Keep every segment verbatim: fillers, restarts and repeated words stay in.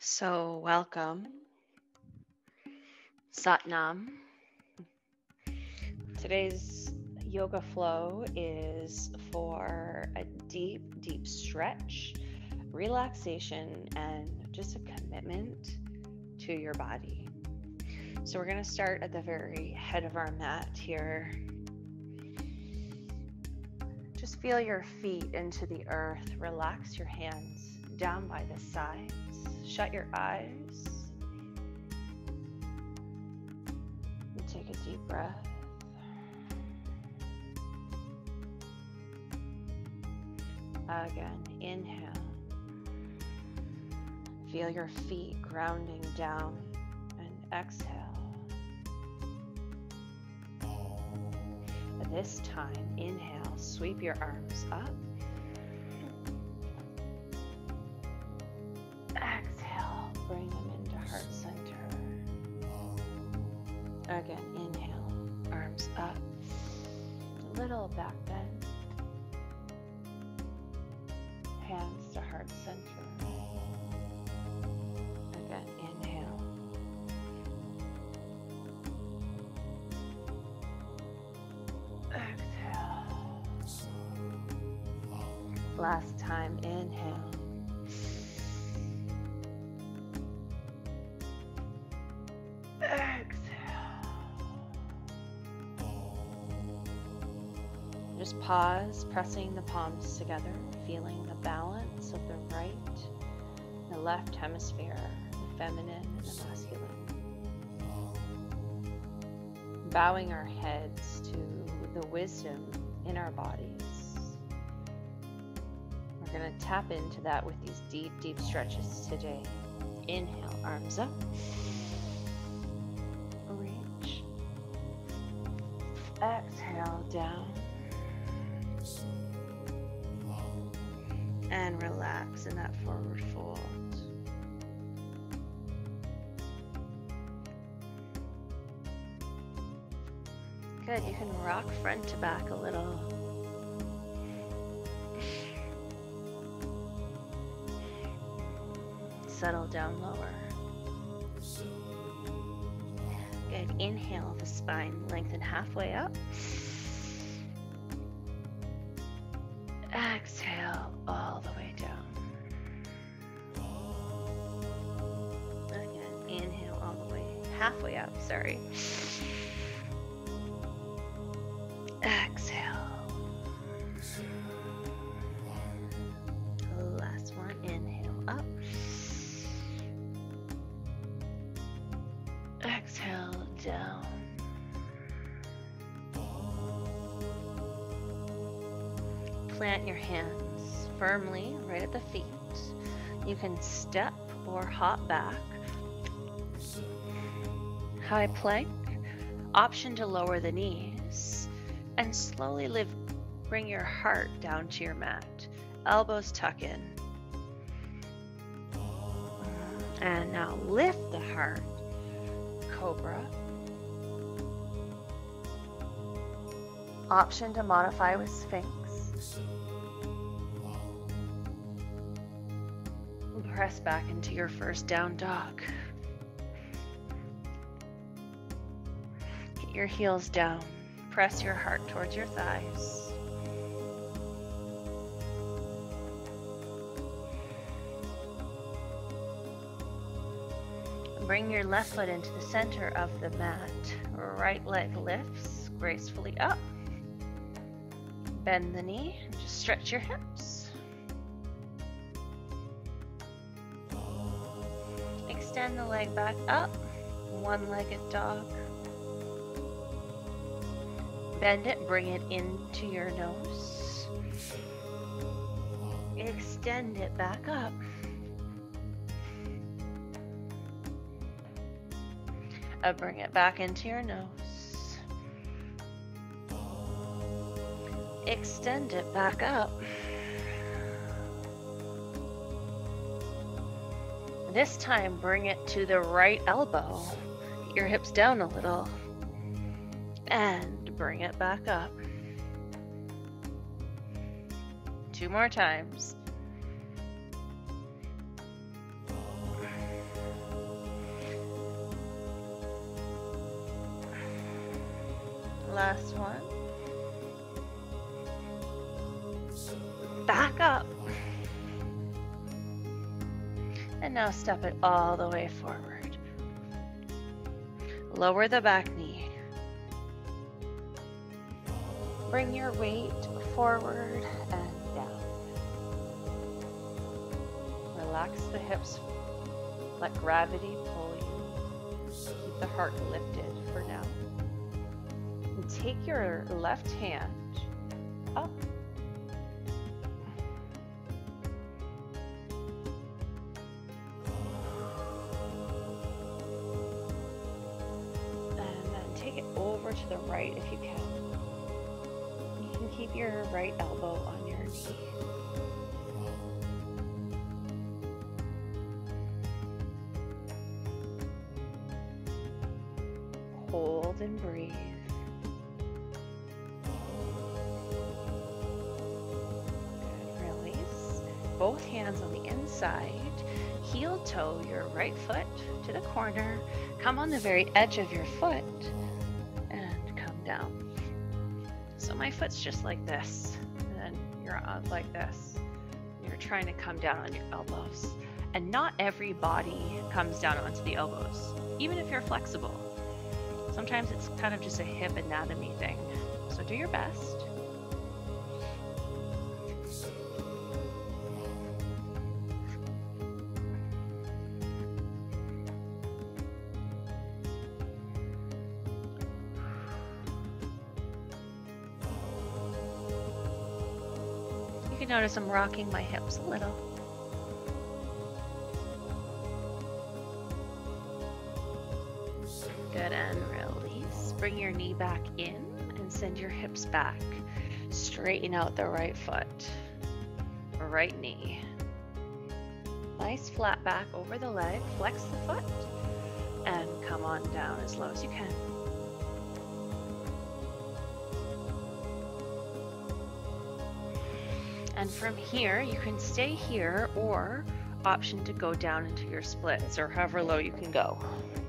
So, welcome, Satnam. Today's yoga flow is for a deep, deep stretch, relaxation, and just a commitment to your body. So, we're going to start at the very head of our mat here. Just feel your feet into the earth. Relax your hands down by the sides. Shut your eyes. And take a deep breath. Again, inhale. Feel your feet grounding down and exhale. This time, inhale, sweep your arms up. Exhale, bring them into heart center. Again, inhale, arms up, little back bend. Hands to heart center. Again, inhale. Exhale. Last time, inhale. Exhale. Just pause, pressing the palms together, feeling the balance of the right and the left hemisphere, the feminine and the masculine. Bowing our heads to the wisdom in our bodies. We're going to tap into that with these deep, deep stretches today. Inhale, arms up. Reach. Exhale, down. And relax in that forward fold. Good, you can rock front to back a little. Settle down lower. Good, inhale, the spine lengthen halfway up. Exhale all the way down. Again, inhale all the way, halfway up, sorry. Exhale. Last one, inhale up. Exhale down. Plant your hands firmly right at the feet. You can step or hop back. High plank. Option to lower the knees. And slowly lift, bring your heart down to your mat. Elbows tuck in. And now lift the heart. Cobra. Option to modify with Sphinx. Press back into your first down dog. Get your heels down. Press your heart towards your thighs. Bring your left foot into the center of the mat. Right leg lifts gracefully up. Bend the knee and just stretch your hips. Extend the leg back up. One-legged dog. Bend it, bring it into your nose. Extend it back up. Uh, bring it back into your nose. Extend it back up. This time, bring it to the right elbow. Get your hips down a little. And bring it back up. Two more times. last one. Back up. And now step it all the way forward. Lower the back knee. Bring your weight forward and down. Relax the hips. Let gravity pull you. Keep the heart lifted for now. And take your left hand up. And then take it over to the right if you can. You can keep your right elbow on your knee. Hold and breathe. Good. Release. Both hands on the inside. Heel toe your right foot to the corner. Come on the very edge of your foot and come down. So my foot's just like this. And then you're out like this. You're trying to come down on your elbows. And not every body comes down onto the elbows, even if you're flexible. Sometimes it's kind of just a hip anatomy thing. So do your best. You can notice I'm rocking my hips a little. Good, and release. Bring your knee back in and send your hips back. Straighten out the right foot, right knee. Nice flat back over the leg. Flex the foot and come on down as low as you can. And from here, you can stay here or option to go down into your splits or however low you can go.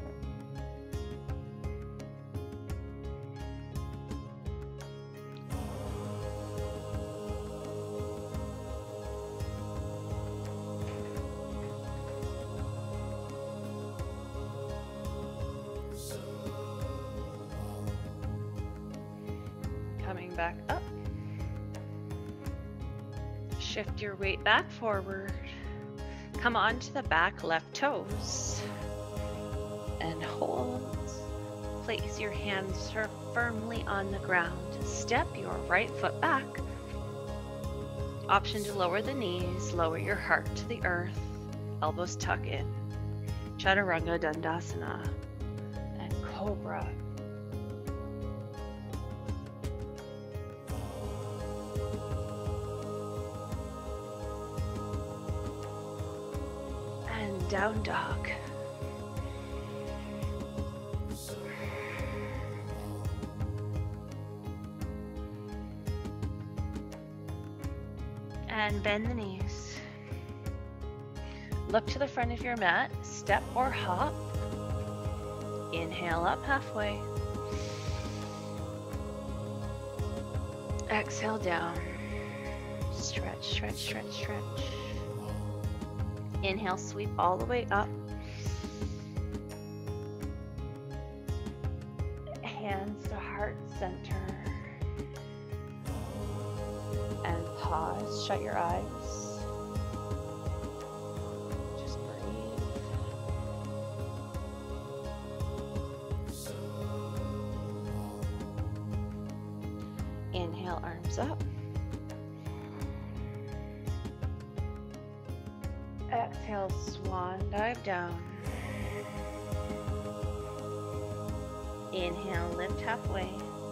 Coming back up. Shift your weight back forward. Come on to the back left toes. And hold. Place your hands firmly on the ground. Step your right foot back. Option to lower the knees. Lower your heart to the earth. Elbows tuck in. Chaturanga Dandasana. And Cobra. Down dog. And bend the knees. Look to the front of your mat. Step or hop. Inhale up halfway. Exhale down. Stretch, stretch, stretch, stretch. Inhale, sweep all the way up. Hands to heart center. And pause, shut your eyes. Just breathe. Inhale, arms up. Exhale, swan dive down. Inhale, lift halfway.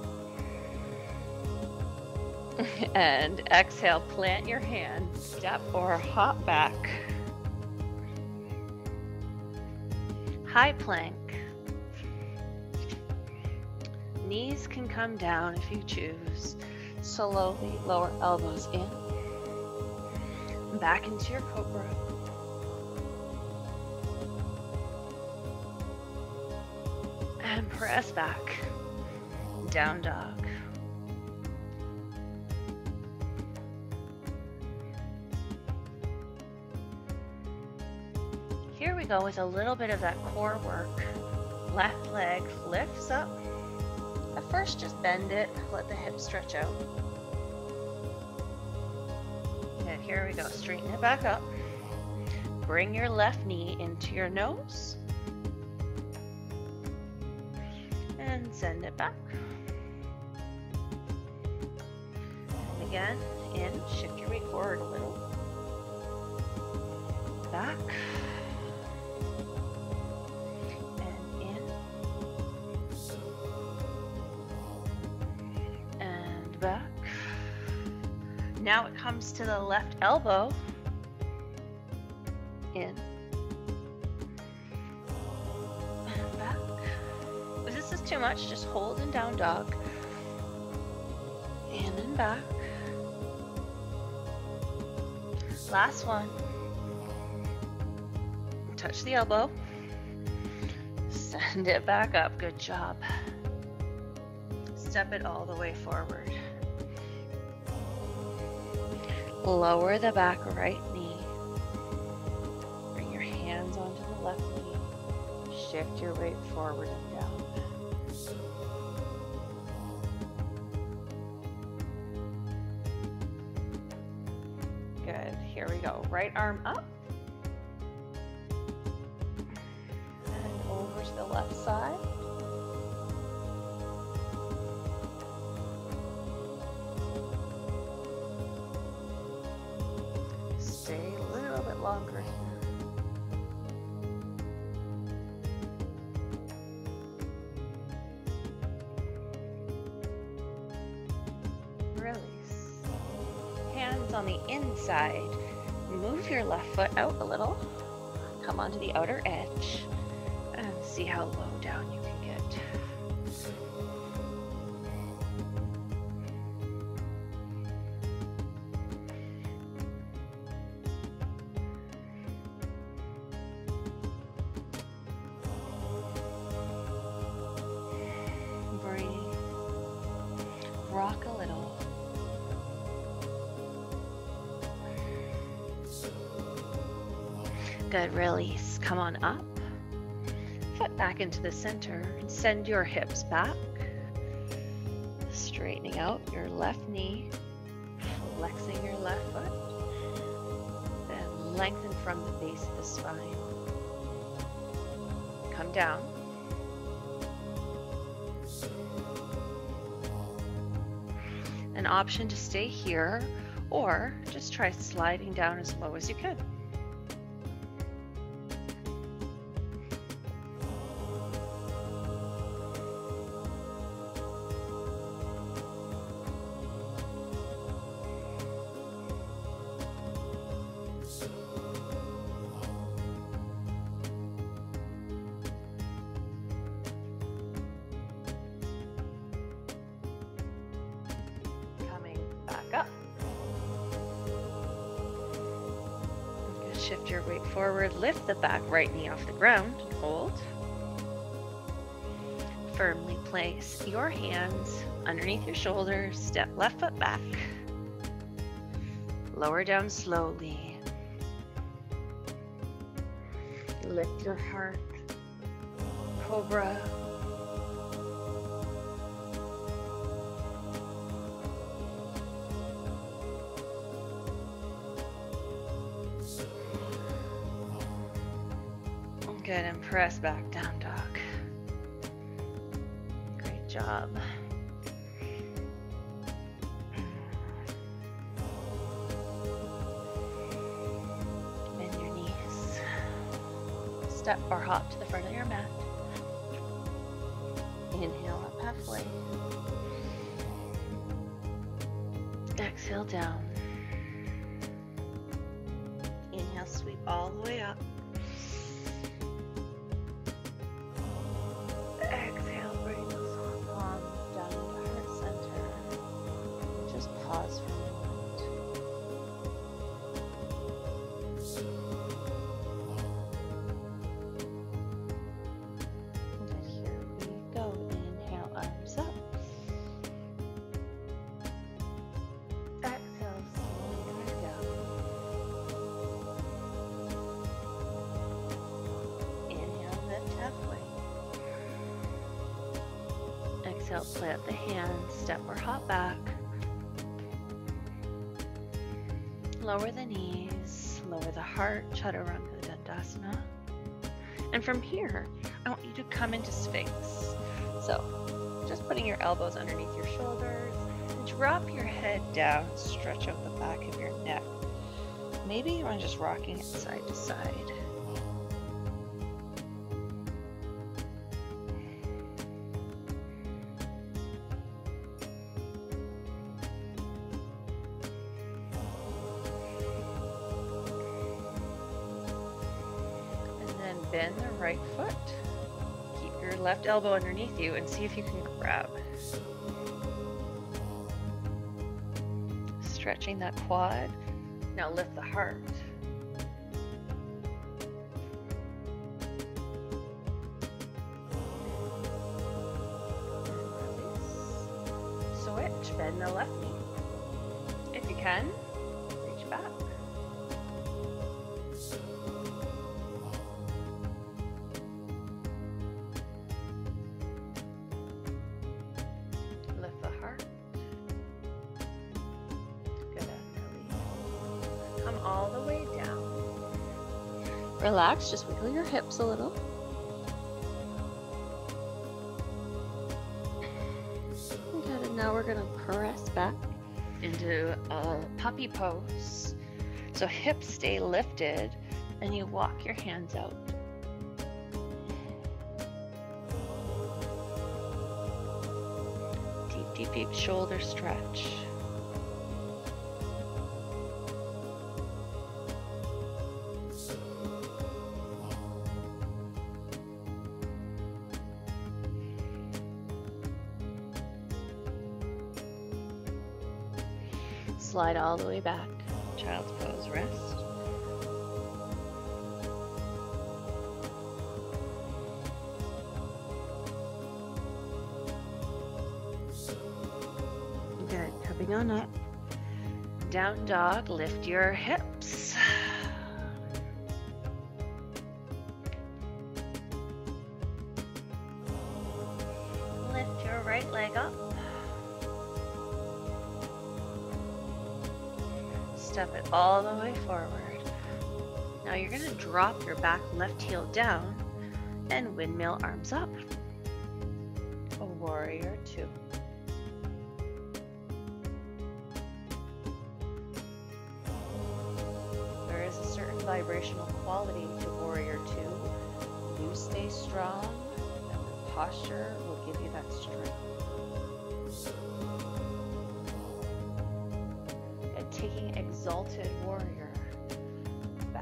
And exhale, plant your hand, step or hop back. High plank. Knees can come down if you choose. Slowly lower elbows in. Back into your cobra. And press back. Down dog. Here we go with a little bit of that core work. Left leg lifts up. At first, just bend it, let the hips stretch out. And here we go, straighten it back up. Bring your left knee into your nose. And send it back. And again, in, shift your weight forward a little. Back. And in. And back. Now it comes to the left elbow. In. And back. If this is too much, just hold in down dog. In and back. Last one. Touch the elbow. Send it back up. Good job. Step it all the way forward. Lower the back right knee. Bring your hands onto the left knee. Shift your weight forward and down. Good. Here we go. Right arm up. And over to the left side. Stay a little bit longer here. Release. Hands on the inside. Move your left foot out a little. Come onto the outer edge and see how low down you can get. Breathe. Rock a little. Good, release. Come on up. Foot back into the center and send your hips back. Straightening out your left knee, flexing your left foot. Then lengthen from the base of the spine. Come down. An option to stay here or just try sliding down as low as you could. Up. Shift your weight forward, lift the back right knee off the ground, hold. Firmly place your hands underneath your shoulders, step left foot back. Lower down slowly. Lift your heart, cobra. Good, and press back, down dog. Great job. Bend your knees. Step or hop to the front of your mat. Inhale up halfway. Exhale down. Inhale, sweep all the way up. Exhale, bring those palms down into heart center. Just pause for a moment. And here we go. Inhale, arms up. exhale, plant the hands, step or hop back. Lower the knees, lower the heart, Chaturanga Dandasana. And from here, I want you to come into Sphinx. So just putting your elbows underneath your shoulders, and drop your head down, stretch out the back of your neck. Maybe you want to just rocking it side to side. Bend the right foot. Keep your left elbow underneath you and see if you can grab. Stretching that quad. Now lift the heart. Release. Switch. Bend the left knee. If you can, reach back. All the way down. Relax, just wiggle your hips a little. Good, and now we're going to press back into a puppy pose. So hips stay lifted and you walk your hands out. Deep, deep, deep shoulder stretch. Slide all the way back. Child's pose, rest. Good, coming on up. Down dog, lift your hips. Lift your right leg up. Step it all the way forward. Now you're going to drop your back left heel down and windmill arms up. A warrior two. There is a certain vibrational quality to warrior two. You stay strong and the posture will give you that strength. Taking exalted warrior back.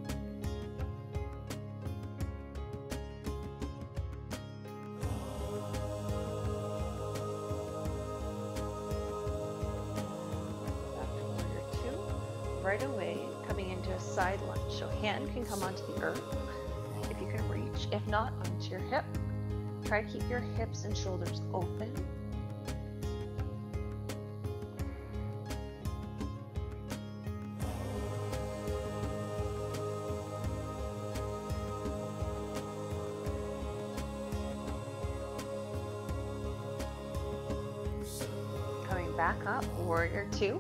Back to warrior two. Right away, coming into a side lunge. So hand can come onto the earth if you can reach. If not, onto your hip. Try to keep your hips and shoulders open. Back up, warrior two.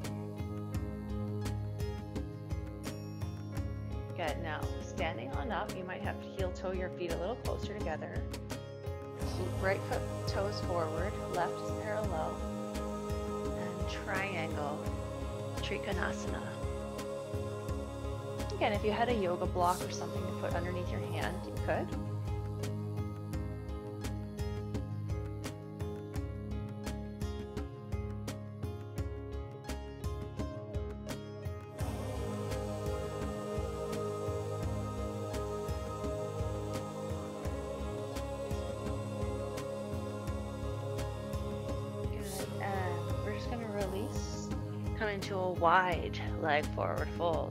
Good, now standing on up, you might have to heel toe your feet a little closer together. Keep right foot toes forward, left is parallel, and triangle, Trikonasana. Again, if you had a yoga block or something to put underneath your hand, you could. Come into a wide leg forward fold.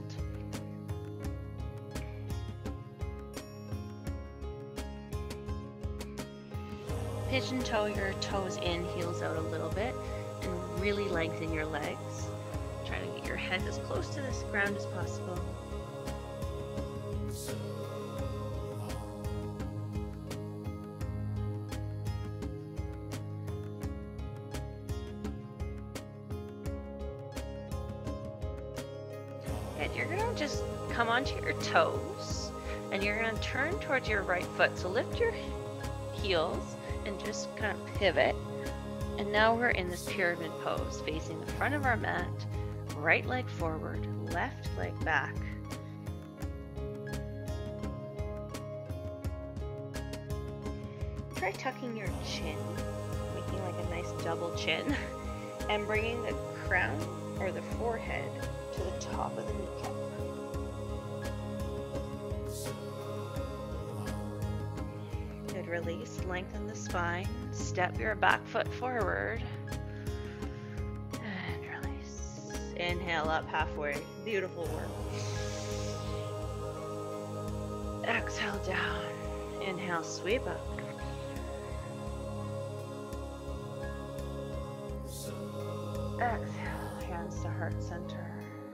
Pigeon toe your toes in, heels out a little bit, and really lengthen your legs. Try to get your head as close to this ground as possible. Good. You're going to just come onto your toes and you're going to turn towards your right foot. So lift your heels and just kind of pivot. And now we're in this pyramid pose, facing the front of our mat, right leg forward, left leg back. Try tucking your chin, making like a nice double chin, and bringing the crown or the forehead to the top of the kneecap. Good, release, lengthen the spine, step your back foot forward, and release. Inhale up halfway, beautiful work. Exhale down, inhale, sweep up. Exhale, hands to heart center.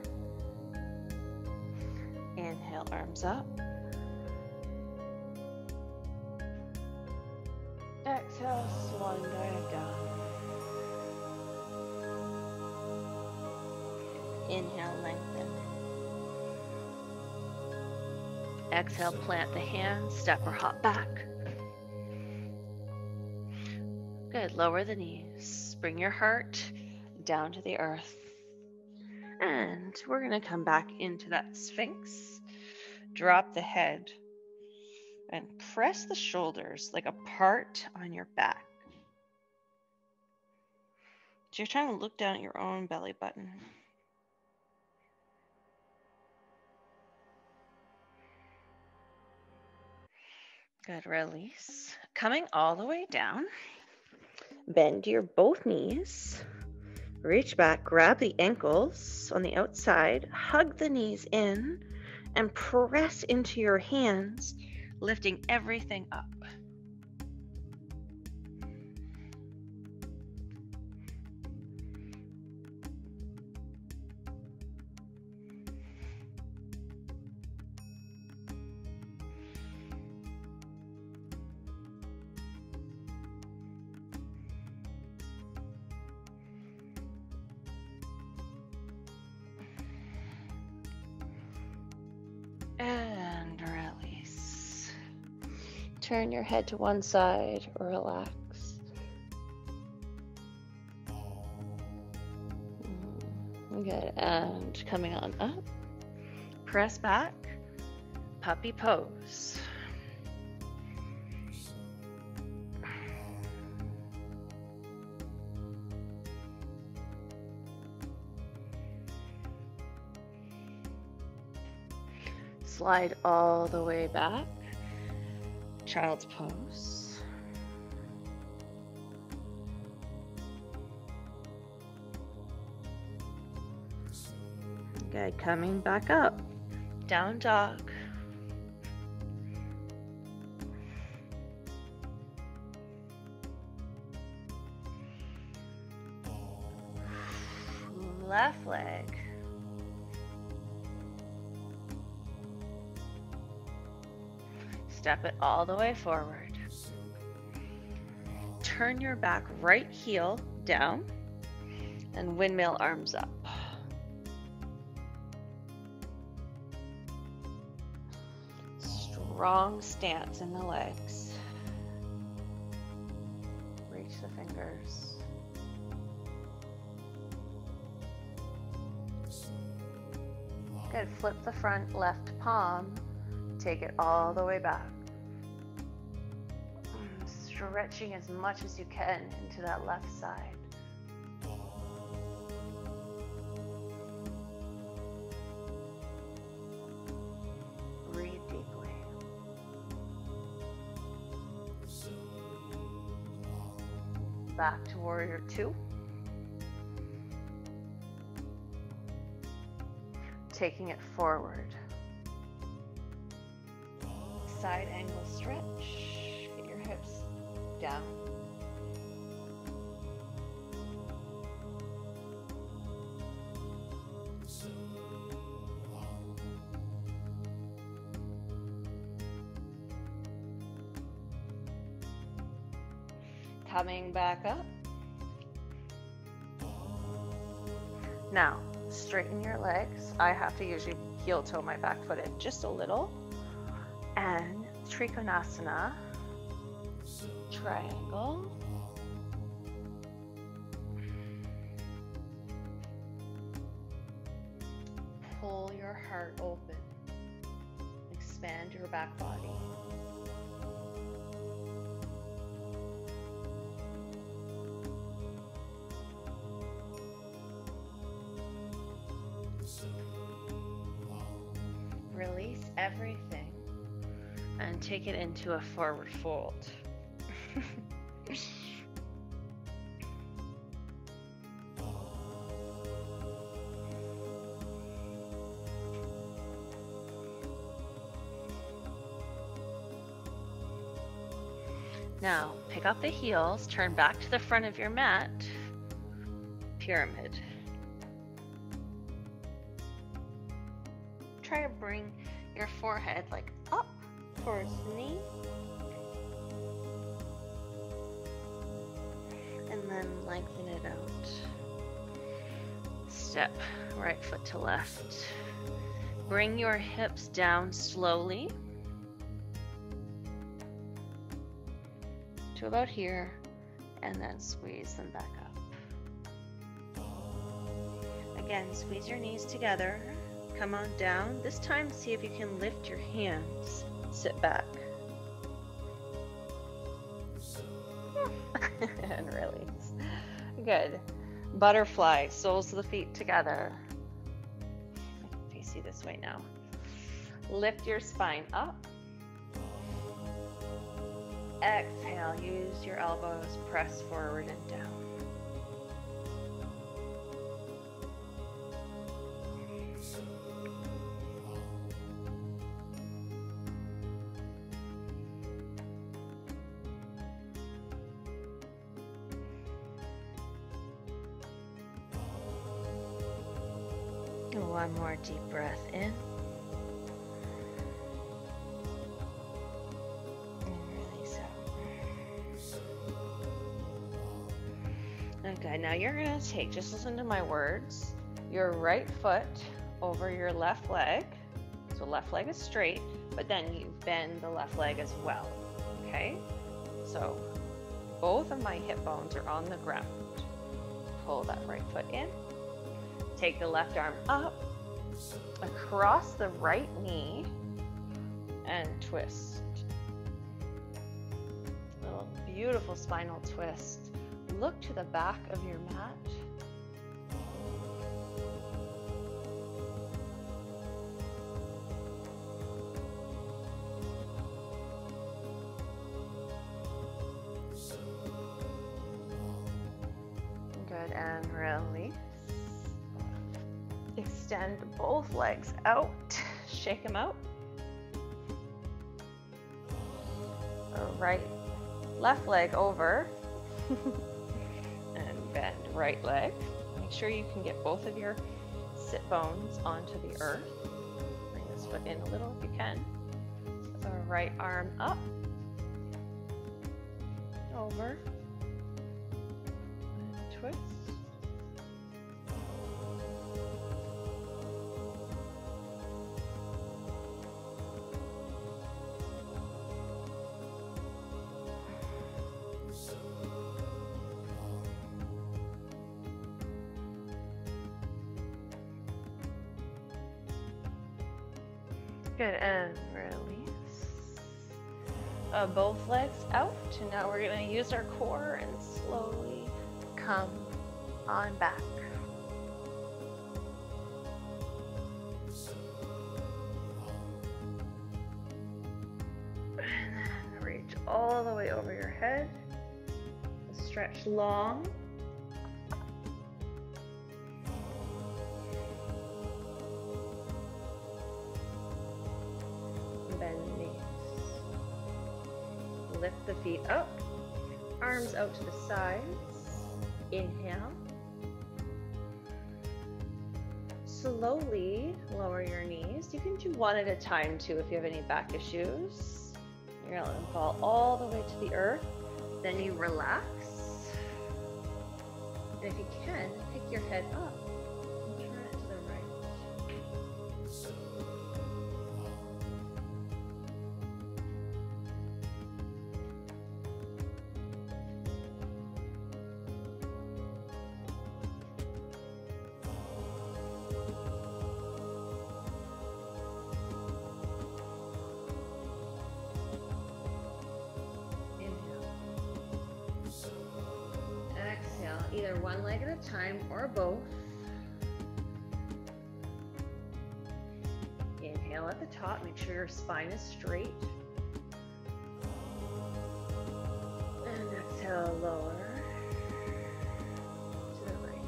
Inhale, arms up. Exhale, swan dive down. Inhale, lengthen. Exhale, plant the hands, step or hop back. Good, lower the knees. Bring your heart down to the earth. And we're going to come back into that Sphinx. Drop the head and press the shoulders like apart on your back. So you're trying to look down at your own belly button. Good, release. Coming all the way down. Bend your both knees. Reach back, grab the ankles on the outside, hug the knees in, and press into your hands, lifting everything up. And release. Turn your head to one side, relax. Good, and coming on up, press back, puppy pose. Slide all the way back, child's pose. Good, coming back up, down dog. Left leg. Step it all the way forward. Turn your back right heel down and windmill arms up. Strong stance in the legs. Reach the fingers. Good, flip the front left palm. Take it all the way back. Stretching as much as you can into that left side. Breathe deeply. Back to warrior two. Taking it forward. Side angle stretch. Get your hips down. Coming back up. Now, straighten your legs. I have to usually heel toe my back foot in just a little. And Trikonasana, triangle. Pull your heart open. Expand your back body. Release everything and take it into a forward fold. Now, pick up the heels, turn back to the front of your mat, pyramid. Try to bring your forehead like up towards the knee. And then lengthen it out. Step right foot to left. Bring your hips down slowly to about here, and then squeeze them back up. Again, squeeze your knees together. Come on down. This time, see if you can lift your hands. Sit back. And release. Good. Butterfly, soles of the feet together. Face you this way now. Lift your spine up. Exhale, use your elbows, press forward and down. One more deep breath in. Okay, now you're going to take, just listen to my words, your right foot over your left leg. So left leg is straight, but then you bend the left leg as well. Okay? So both of my hip bones are on the ground. Pull that right foot in. Take the left arm up, across the right knee, and twist. Little beautiful spinal twist. Look to the back of your mat. Good, and release. Extend both legs out. Shake them out. Right, left leg over. And bend right leg. Make sure you can get both of your sit bones onto the earth. Bring this foot in a little if you can. The right arm up. Over. And twist. Good, and release. Uh, both legs out, and now we're going to use our core and slowly come on back. And then reach all the way over your head. Stretch long. Bend the knees. Lift the feet up. Arms out to the sides. Inhale. Slowly lower your knees. You can do one at a time too if you have any back issues. You're going to let them fall all the way to the earth. Then you relax. And if you can, pick your head up and turn it to either one leg at a time or both. Inhale at the top, make sure your spine is straight. And exhale, lower to the right.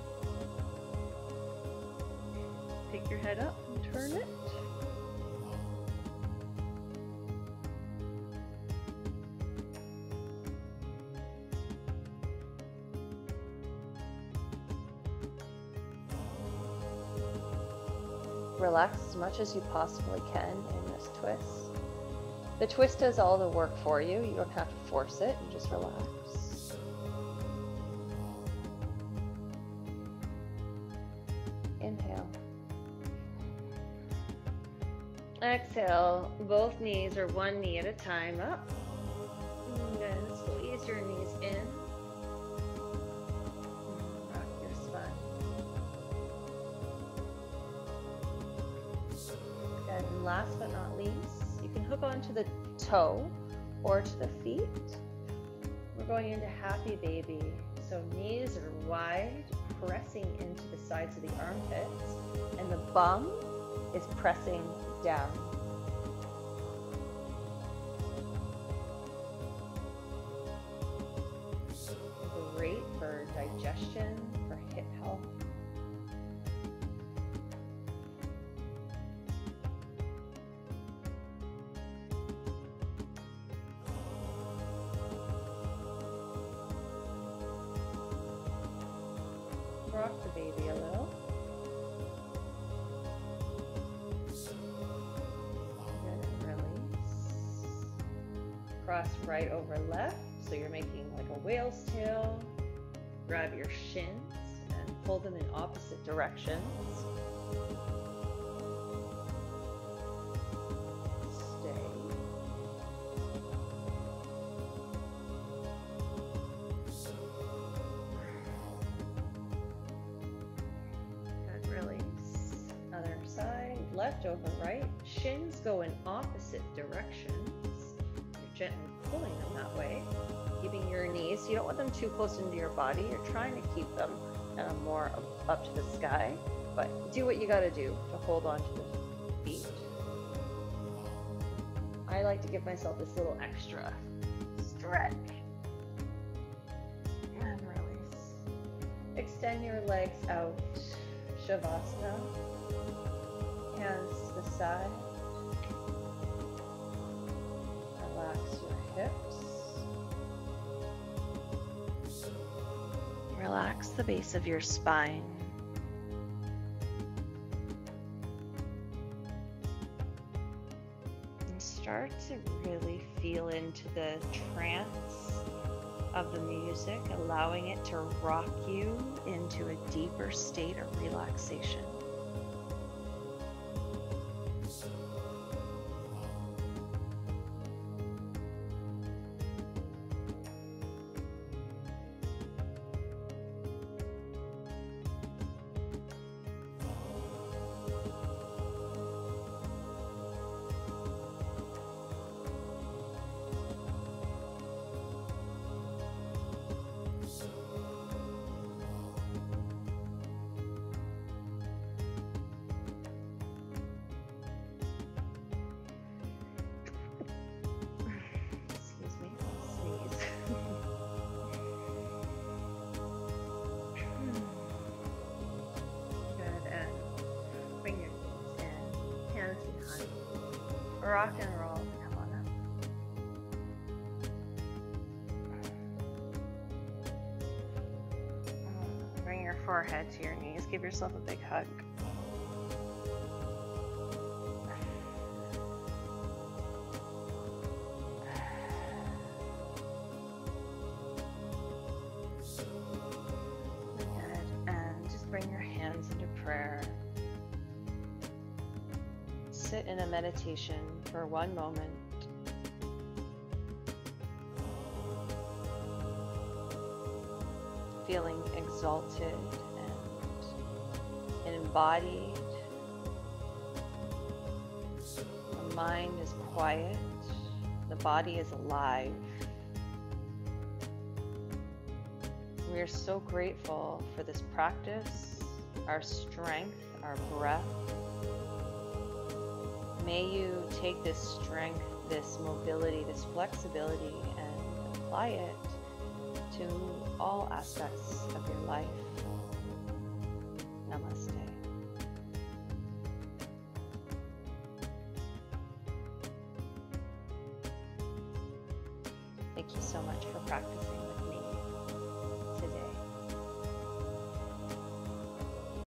Pick your head up and turn it. Relax as much as you possibly can in this twist. The twist does all the work for you. You don't have to force it, you just relax. Inhale. Exhale, both knees or one knee at a time up. And then squeeze your knees in. Rock your spine. And last but not least, you can hook onto the toe or to the feet. We're going into happy baby. So knees are wide, pressing into the sides of the armpits, and the bum is pressing down. Great for digestion, for hip health. Rock the baby a little. And release. Cross right over left, so you're making like a whale's tail. Grab your shins and pull them in opposite directions. Stay. Good, release. Other side, left over right. Shins go in opposite directions. You're gently pulling them that way. Keeping your knees, you don't want them too close into your body. You're trying to keep them uh, more up, up to the sky, but do what you got to do to hold on to the feet. I like to give myself this little extra stretch and release. Extend your legs out, Shavasana, hands to the side. Relax your hips. Relax the base of your spine. And start to really feel into the trance of the music, allowing it to rock you into a deeper state of relaxation. Rock and roll. Come on up. Bring your forehead to your knees. Give yourself a big hug. Good. And just bring your hands into prayer. Sit in a meditation for one moment. Feeling exalted and embodied. The mind is quiet. The body is alive. We are so grateful for this practice, our strength, our breath. May you take this strength, this mobility, this flexibility, and apply it to all aspects of your life. Namaste. Thank you so much for practicing.